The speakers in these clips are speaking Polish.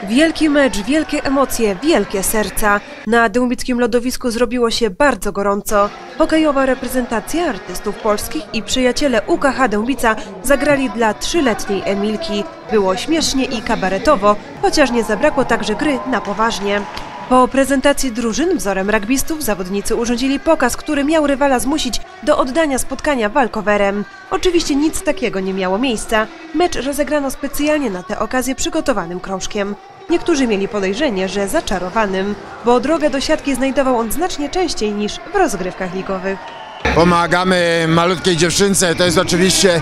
Wielki mecz, wielkie emocje, wielkie serca. Na dębickim lodowisku zrobiło się bardzo gorąco. Hokejowa reprezentacja artystów polskich i przyjaciele UKH Dębica zagrali dla 3-letniej Emilki. Było śmiesznie i kabaretowo, chociaż nie zabrakło także gry na poważnie. Po prezentacji drużyn wzorem rugbystów zawodnicy urządzili pokaz, który miał rywala zmusić do oddania spotkania walkowerem. Oczywiście nic takiego nie miało miejsca. Mecz rozegrano specjalnie na tę okazję przygotowanym krążkiem. Niektórzy mieli podejrzenie, że zaczarowanym, bo drogę do siatki znajdował on znacznie częściej niż w rozgrywkach ligowych. Pomagamy malutkiej dziewczynce, to jest oczywiście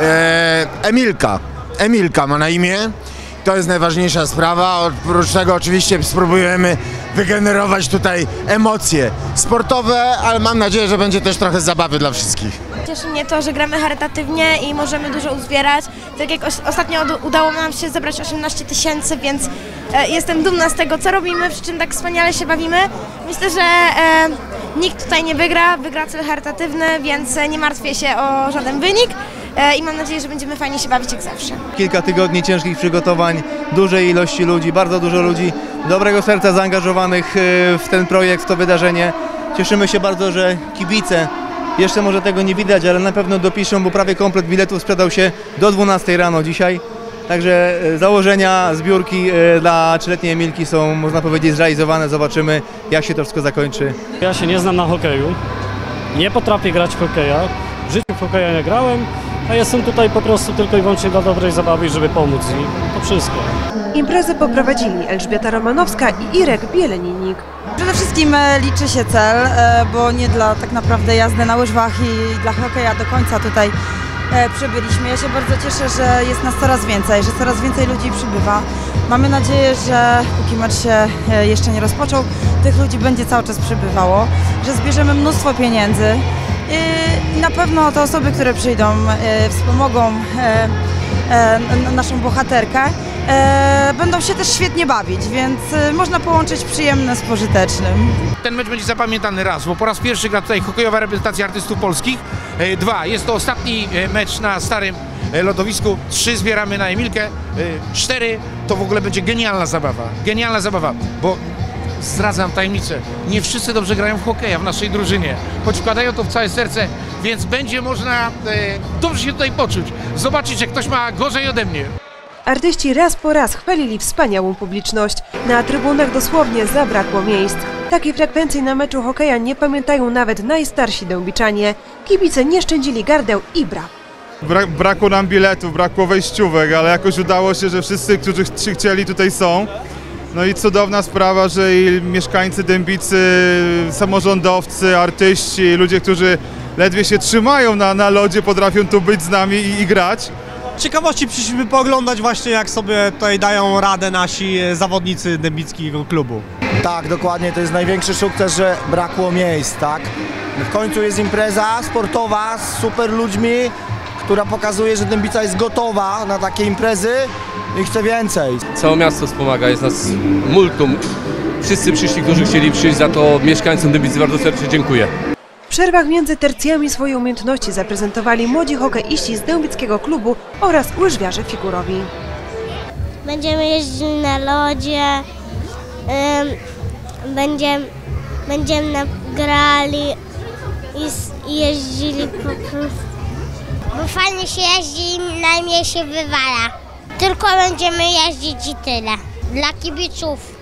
Emilka. Emilka ma na imię. To jest najważniejsza sprawa, oprócz tego oczywiście spróbujemy wygenerować tutaj emocje sportowe, ale mam nadzieję, że będzie też trochę zabawy dla wszystkich. Cieszy mnie to, że gramy charytatywnie i możemy dużo uzbierać. Tak jak ostatnio udało nam się zebrać 18 000, więc jestem dumna z tego, co robimy, przy czym tak wspaniale się bawimy. Myślę, że nikt tutaj nie wygra cel charytatywny, więc nie martwię się o żaden wynik. I mam nadzieję, że będziemy fajnie się bawić jak zawsze. Kilka tygodni ciężkich przygotowań, dużej ilości ludzi, bardzo dużo ludzi, dobrego serca zaangażowanych w ten projekt, w to wydarzenie. Cieszymy się bardzo, że kibice, jeszcze może tego nie widać, ale na pewno dopiszą, bo prawie komplet biletów sprzedał się do 12 rano dzisiaj. Także założenia, zbiórki dla 3-letniej Emilki są, można powiedzieć, zrealizowane. Zobaczymy, jak się to wszystko zakończy. Ja się nie znam na hokeju, nie potrafię grać w hokeja, w życiu w hokeja nie grałem. A jestem tutaj po prostu tylko i wyłącznie dla dobrej zabawy, żeby pomóc i to wszystko. Imprezę poprowadzili Elżbieta Romanowska i Irek Bieleninik. Przede wszystkim liczy się cel, bo nie dla tak naprawdę jazdy na łyżwach i dla hokeja do końca tutaj przybyliśmy. Ja się bardzo cieszę, że jest nas coraz więcej, że coraz więcej ludzi przybywa. Mamy nadzieję, że póki mecz się jeszcze nie rozpoczął, tych ludzi będzie cały czas przybywało, że zbierzemy mnóstwo pieniędzy. I na pewno te osoby, które przyjdą, wspomogą naszą bohaterkę, będą się też świetnie bawić, więc można połączyć przyjemne z pożytecznym. Ten mecz będzie zapamiętany raz, bo po raz pierwszy gra tutaj hokejowa reprezentacja artystów polskich. 2. Jest to ostatni mecz na starym lodowisku. 3. Zbieramy na Emilkę. 4. To w ogóle będzie genialna zabawa, bo zdradzam tajemnicę, nie wszyscy dobrze grają w hokeja w naszej drużynie, choć wkładają to w całe serce, więc będzie można dobrze się tutaj poczuć, zobaczyć, że ktoś ma gorzej ode mnie. Artyści raz po raz chwalili wspaniałą publiczność. Na trybunach dosłownie zabrakło miejsc. Takiej frekwencji na meczu hokeja nie pamiętają nawet najstarsi dębiczanie. Kibice nie szczędzili gardeł i braw. Brakło nam biletów, brakło wejściówek, ale jakoś udało się, że wszyscy, którzy chcieli, tutaj są. No i cudowna sprawa, że i mieszkańcy Dębicy, samorządowcy, artyści, ludzie, którzy ledwie się trzymają na lodzie, potrafią tu być z nami i grać. Z ciekawości przyszliśmy pooglądać właśnie, jak sobie tutaj dają radę nasi zawodnicy dębickiego klubu. Tak, dokładnie, to jest największy sukces, że brakło miejsc, tak? W końcu jest impreza sportowa z super ludźmi, która pokazuje, że Dębica jest gotowa na takie imprezy i chce więcej. Całe miasto wspomaga, jest nas multum. Wszyscy przyszli, którzy chcieli przyjść, za to mieszkańcom Dębicy bardzo serdecznie dziękuję. W przerwach między tercjami swoje umiejętności zaprezentowali młodzi hokeiści z dębickiego klubu oraz łyżwiarze figurowi. Będziemy jeździli na lodzie, będziemy grali i jeździli po prostu. Bo fajnie się jeździ i najmniej się wywala. Tylko będziemy jeździć i tyle. Dla kibiców.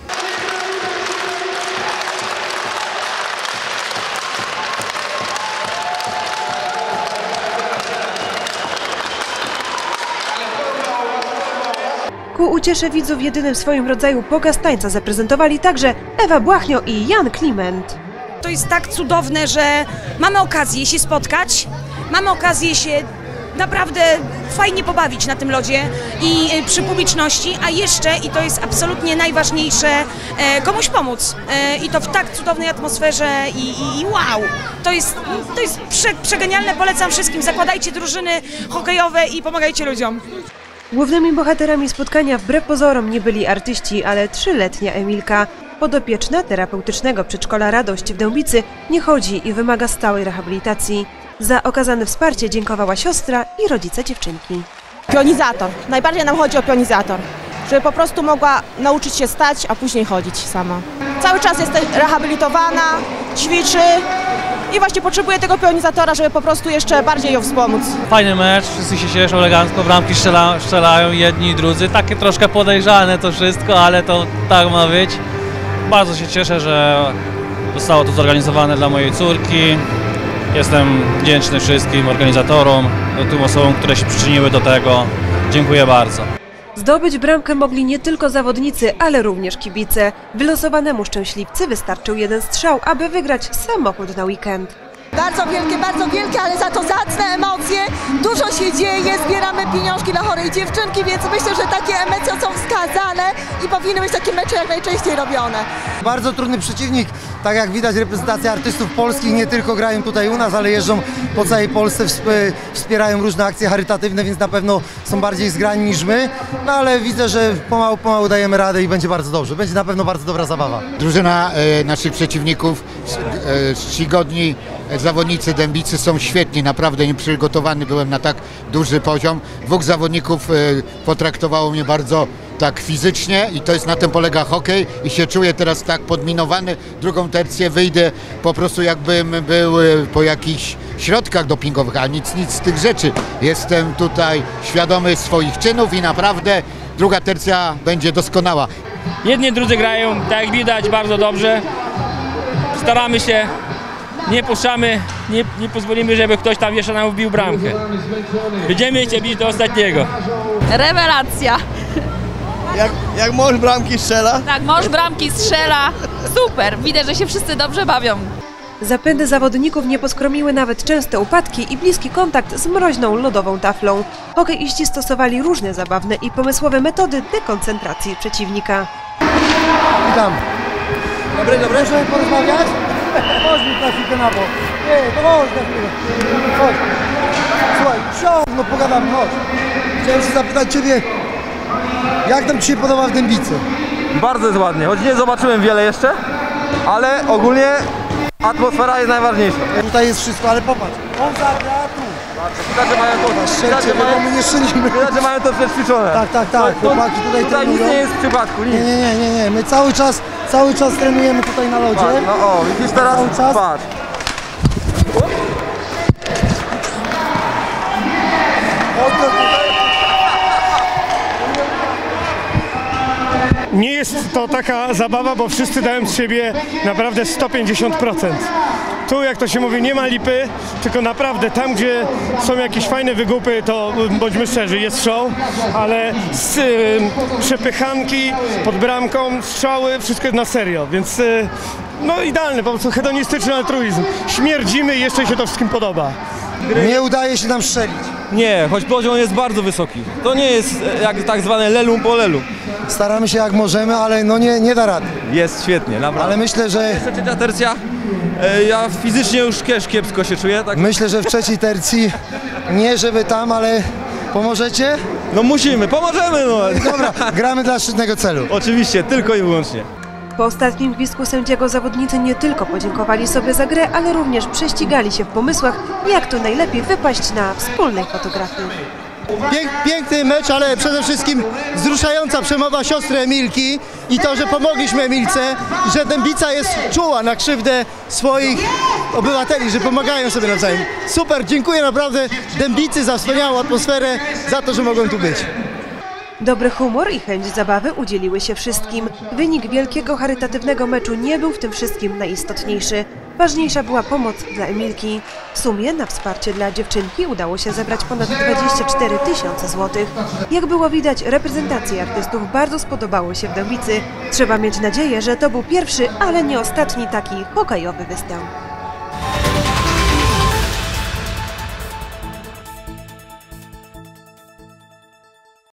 Ku uciesze widzów jedynym w swoim rodzaju pokaz tańca zaprezentowali także Ewa Błachnio i Jan Kliment. To jest tak cudowne, że mamy okazję się spotkać, mamy okazję się naprawdę fajnie pobawić na tym lodzie i przy publiczności, a jeszcze, i to jest absolutnie najważniejsze, komuś pomóc. I to w tak cudownej atmosferze i wow! To jest przegenialne, polecam wszystkim. Zakładajcie drużyny hokejowe i pomagajcie ludziom. Głównymi bohaterami spotkania wbrew pozorom nie byli artyści, ale 3-letnia Emilka. Podopieczna terapeutycznego przedszkola Radość w Dębicy nie chodzi i wymaga stałej rehabilitacji. Za okazane wsparcie dziękowała siostra i rodzice dziewczynki. Pionizator. Najbardziej nam chodzi o pionizator. żeby po prostu mogła nauczyć się stać, a później chodzić sama. Cały czas jest rehabilitowana, ćwiczy i właśnie potrzebuje tego pionizatora, żeby po prostu jeszcze bardziej ją wspomóc. Fajny mecz, wszyscy się cieszą elegancko, bramki strzelają jedni i drudzy. Takie troszkę podejrzane to wszystko, ale to tak ma być. Bardzo się cieszę, że zostało to zorganizowane dla mojej córki. Jestem wdzięczny wszystkim organizatorom, tym osobom, które się przyczyniły do tego. Dziękuję bardzo. Zdobyć bramkę mogli nie tylko zawodnicy, ale również kibice. Wylosowanemu szczęśliwcy wystarczył jeden strzał, aby wygrać samochód na weekend. Bardzo wielkie, ale za to zacne emocje. Dużo się dzieje, zbieramy pieniążki dla chorej dziewczynki, więc myślę, że takie emocje są wskazane i powinny być takie mecze jak najczęściej robione. Bardzo trudny przeciwnik, tak jak widać reprezentacja artystów polskich nie tylko grają tutaj u nas, ale jeżdżą po całej Polsce, wspierają różne akcje charytatywne, więc na pewno są bardziej zgrani niż my, no ale widzę, że pomału dajemy radę i będzie bardzo dobrze, będzie na pewno bardzo dobra zabawa. Drużyna naszych przeciwników, czcigodni zawodnicy Dębicy są świetni, naprawdę nieprzygotowany byłem na tak duży poziom. Dwóch zawodników potraktowało mnie bardzo tak fizycznie i to jest, na tym polega hokej i się czuję teraz tak podminowany. Drugą tercję wyjdę po prostu jakbym był po jakichś środkach dopingowych, a nic z tych rzeczy. Jestem tutaj świadomy swoich czynów i naprawdę druga tercja będzie doskonała. Jedni i drudzy grają, tak jak widać, bardzo dobrze. Staramy się, nie puszczamy, nie pozwolimy, żeby ktoś tam jeszcze nam wbił bramkę. Będziemy się bić do ostatniego. Rewelacja. Jak mąż bramki strzela? Tak, mąż bramki strzela. Super, widać, że się wszyscy dobrze bawią. Zapędy zawodników nie poskromiły nawet częste upadki i bliski kontakt z mroźną lodową taflą. Hokeiści stosowali różne zabawne i pomysłowe metody dekoncentracji przeciwnika. Witam. Dobry. Możemy porozmawiać? Chodź mi na chwilkę na bok. Nie, to chodź na chwilę. Chodź. Słuchaj, siądź, no pogadamy, chodź. Chciałem się zapytać Ciebie, jak nam Ci się podoba w Dębicy? Bardzo jest ładnie, choć nie zobaczyłem wiele jeszcze, ale ogólnie atmosfera jest najważniejsza. Tutaj jest wszystko, ale popatrz, on zagra tu. Widać, że mają to, my nie strzelimy. Widać, że mają to przećwiczone. Tak, chłopaki tutaj trenują. Nic nie jest w przypadku, nic. Nie, my cały czas trenujemy tutaj na lodzie. Patrz, no o, widzisz teraz, patrz. Nie jest to taka zabawa, bo wszyscy dają z siebie naprawdę 150%. Tu, jak to się mówi, nie ma lipy, tylko naprawdę tam, gdzie są jakieś fajne wygupy, to bądźmy szczerzy, jest show, ale przepychanki pod bramką, strzały, wszystko jest na serio, więc no idealny, po prostu hedonistyczny altruizm. Śmierdzimy i jeszcze się to wszystkim podoba. Nie udaje się nam strzelić. Nie, choć poziom jest bardzo wysoki. To nie jest jak tak zwane lelum po lelu. Staramy się jak możemy, ale no nie da rady. Jest świetnie, naprawdę. Ale myślę, że... Jeszcze trzecia tercja, ja fizycznie już kiepsko się czuję. Tak? Myślę, że w trzeciej tercji, nie żeby tam, ale pomożecie? No musimy, pomożemy no. Dobra, gramy dla szczytnego celu. Oczywiście, tylko i wyłącznie. Po ostatnim gwizdku sędziego zawodnicy nie tylko podziękowali sobie za grę, ale również prześcigali się w pomysłach, jak to najlepiej wypaść na wspólnej fotografii. Piękny mecz, ale przede wszystkim wzruszająca przemowa siostry Emilki i to, że pomogliśmy Emilce, że Dębica jest czuła na krzywdę swoich obywateli, że pomagają sobie nawzajem. Super, dziękuję naprawdę Dębicy za wspaniałą atmosferę, za to, że mogłem tu być. Dobry humor i chęć zabawy udzieliły się wszystkim. Wynik wielkiego charytatywnego meczu nie był w tym wszystkim najistotniejszy. Ważniejsza była pomoc dla Emilki. W sumie na wsparcie dla dziewczynki udało się zebrać ponad 24 000 złotych. Jak było widać, reprezentacji artystów bardzo spodobało się w Dębicy. Trzeba mieć nadzieję, że to był pierwszy, ale nie ostatni taki hokejowy występ.